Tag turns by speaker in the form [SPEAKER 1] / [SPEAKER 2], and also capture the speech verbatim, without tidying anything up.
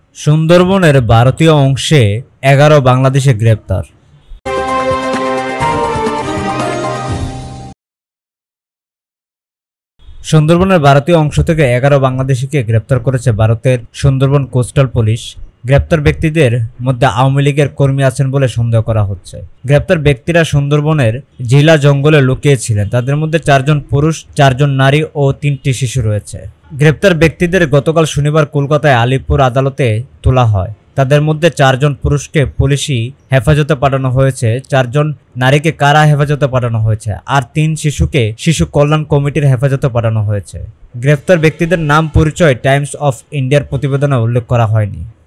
[SPEAKER 1] সুন্দরবনের ভারতীয় অংশে এগারো বাংলাদেশি গ্রেপ্তার। সুন্দরবনের ভারতীয় অংশ থেকে এগারো বাংলাদেশিকে গ্রেপ্তার করেছে ভারতের সুন্দরবন কোস্টাল পুলিশ। গ্রেপ্তার ব্যক্তিদের মধ্যে আওয়ামী লীগের কর্মী আছেন বলে সন্দেহ করা হচ্ছে। গ্রেপ্তার ব্যক্তিরা সুন্দরবনের জিলা জঙ্গলে লুকিয়েছিলেন। তাদের মধ্যে চারজন পুরুষ, চারজন নারী ও তিনটি শিশু রয়েছে। গ্রেপ্তার ব্যক্তিদের গতকাল শনিবার কলকাতায় আলিপুর আদালতে তোলা হয়। তাদের মধ্যে চারজন পুরুষকে পুলিশি হেফাজতে পাঠানো হয়েছে, চারজন নারীকে কারা হেফাজতে পাঠানো হয়েছে, আর তিন শিশুকে শিশু কল্যাণ কমিটির হেফাজতে পাঠানো হয়েছে। গ্রেপ্তার ব্যক্তিদের নাম পরিচয় টাইমস অফ ইন্ডিয়ার প্রতিবেদনে উল্লেখ করা হয়নি।